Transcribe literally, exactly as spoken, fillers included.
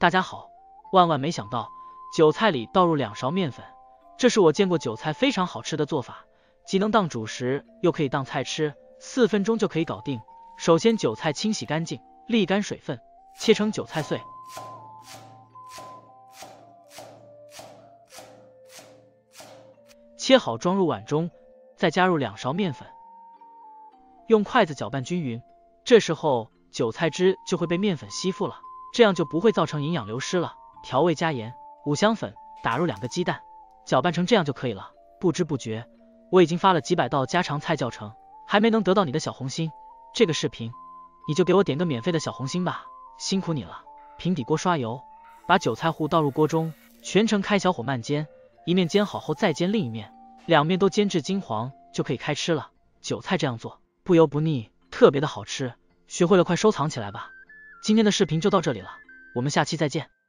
大家好，万万没想到，韭菜里倒入两勺面粉，这是我见过韭菜非常好吃的做法，既能当主食，又可以当菜吃，四分钟就可以搞定。首先，韭菜清洗干净，沥干水分，切成韭菜碎。切好装入碗中，再加入两勺面粉，用筷子搅拌均匀。这时候韭菜汁就会被面粉吸附了，这样就不会造成营养流失了。调味加盐、五香粉，打入两个鸡蛋，搅拌成这样就可以了。不知不觉，我已经发了几百道家常菜教程，还没能得到你的小红心。这个视频你就给我点个免费的小红心吧，辛苦你了。平底锅刷油，把韭菜糊倒入锅中，全程开小火慢煎，一面煎好后再煎另一面，两面都煎至金黄就可以开吃了。韭菜这样做不油不腻，特别的好吃，学会了快收藏起来吧。今天的视频就到这里了，我们下期再见。